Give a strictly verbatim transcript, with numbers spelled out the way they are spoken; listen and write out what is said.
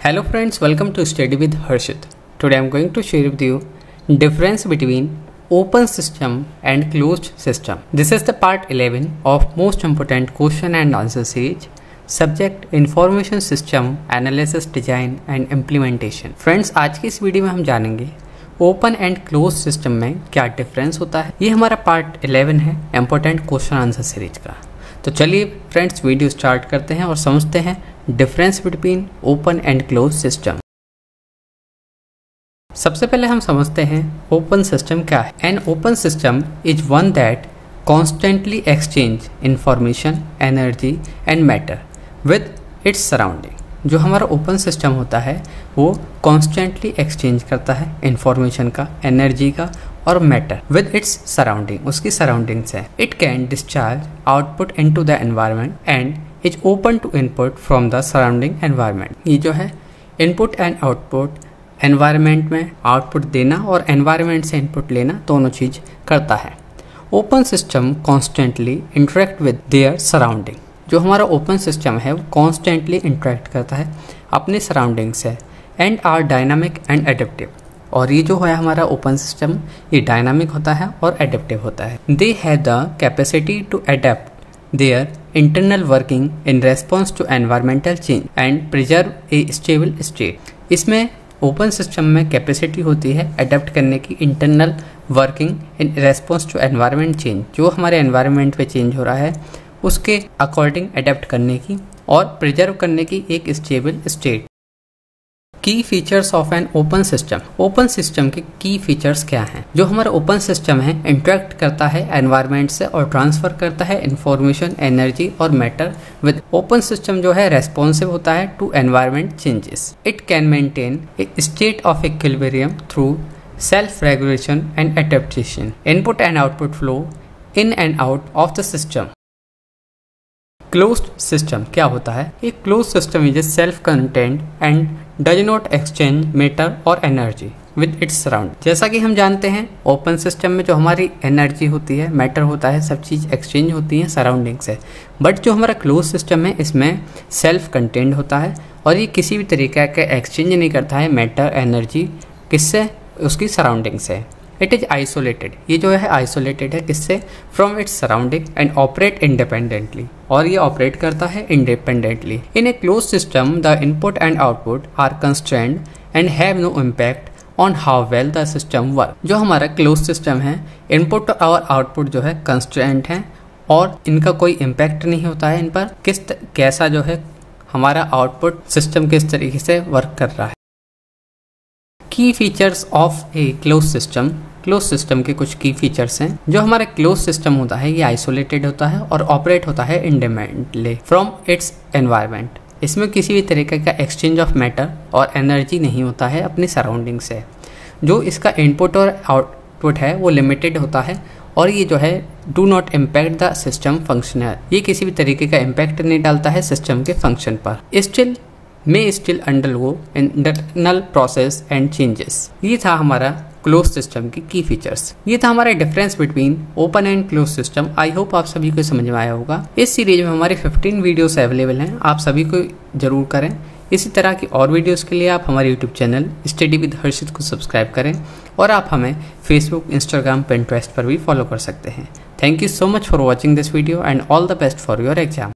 Hello friends, welcome to Study with Harshit. Today I am going to share with you difference between open system and closed system. This is the part eleven of most important question and answer series. Subject Information System Analysis Design and Implementation. Friends, आज की इस video में हम जानेंगे open and close system में क्या difference होता है। ये हमारा पार्ट इलेवन है इम्पोर्टेंट क्वेश्चन आंसर सीरीज का। तो चलिए फ्रेंड्स वीडियो स्टार्ट करते हैं और समझते हैं difference between open and close system. सबसे पहले हम समझते हैं ओपन सिस्टम क्या है। An open system is one that constantly exchange information, energy and matter with its surrounding. जो हमारा ओपन सिस्टम होता है वो कॉन्स्टेंटली एक्सचेंज करता है इंफॉर्मेशन का, एनर्जी का और मैटर विद इट्स सराउंडिंग, उसकी सराउंडिंग से। It can discharge output into the environment and is open to input from the surrounding environment. ये जो है इनपुट एंड आउटपुट, एनवायरनमेंट में आउटपुट देना और एनवायरनमेंट से इनपुट लेना दोनों चीज करता है। Open system constantly interact with their surrounding. जो हमारा ओपन सिस्टम है वो कॉन्स्टेंटली इंटरेक्ट करता है अपने सराउंडिंग से and are dynamic and adaptive. और ये जो है हमारा ओपन सिस्टम ये डायनामिक होता है और एडेप्टिव होता है। They have the capacity to adapt their internal working in response to environmental change and preserve a stable state. इसमें ओपन सिस्टम में कैपेसिटी होती है अडेप्ट करने की internal working in response to environment change. जो हमारे एनवायरमेंट पे change हो रहा है उसके अकॉर्डिंग अडेप्ट करने की और प्रिजर्व करने की एक stable state. Key features of an open system. Open system के की फीचर्स क्या हैं? जो हमारा ओपन सिस्टम है इंटरेक्ट करता है एनवायरनमेंट से और ट्रांसफर करता है इंफॉर्मेशन, एनर्जी और मैटर विद। ओपन सिस्टम जो है रेस्पॉन्सिव होता है to environment changes. It can maintain a state of equilibrium through self regulation and adaptation. Input and output flow in and out of the system. Closed system क्या होता है? एक close system is self content and does not exchange matter और energy with its surround. जैसा कि हम जानते हैं ओपन सिस्टम में जो हमारी एनर्जी होती है, मैटर होता है, सब चीज़ एक्सचेंज होती है सराउंडिंग से। बट जो हमारा क्लोज सिस्टम है इसमें सेल्फ कंटेंट होता है और ये किसी भी तरीके का एक्सचेंज नहीं करता है मैटर, एनर्जी, किससे? उसकी सराउंडिंग से। It is isolated. ये जो है आइसोलेटेड है किससे? From its surrounding and operate independently. और ये ऑपरेट करता है independently. In a close system the input and output are constrained and have no impact on how well the system work. जो हमारा क्लोज सिस्टम है input और output जो है कंस्ट्रेंट है और इनका कोई इम्पैक्ट नहीं होता है इन पर किस कैसा जो है हमारा आउटपुट सिस्टम किस तरीके से वर्क कर रहा है। Key features of a close system. Close system के कुछ की फीचर्स हैं। जो हमारा क्लोज सिस्टम होता है ये आइसोलेटेड होता है और ऑपरेट होता है इंडिपेंडेंटली फ्रॉम इट्स एनवायरनमेंट। इसमें किसी भी तरीके का एक्सचेंज ऑफ मैटर और एनर्जी नहीं होता है अपनी सराउंडिंग से। जो इसका इनपुट और आउटपुट है वो लिमिटेड होता है और ये जो है do not impact the system function. ये किसी भी तरीके का इम्पैक्ट नहीं डालता है सिस्टम के फंक्शन पर। Still may still undergo internal process and changes. ये था हमारा क्लोज सिस्टम की की फीचर्स। ये था हमारा difference between open and close system. I hope आप सभी को समझ में आया होगा। इस सीरीज में हमारे फिफ्टीन वीडियोस अवेलेबल हैं, आप सभी को जरूर करें। इसी तरह की और वीडियोस के लिए आप हमारे YouTube channel study with Harshit को सब्सक्राइब करें और आप हमें फेसबुक, इंस्टाग्राम, पिंटरेस्ट पर भी फॉलो कर सकते हैं। Thank you so much for watching this video and all the best for your exam.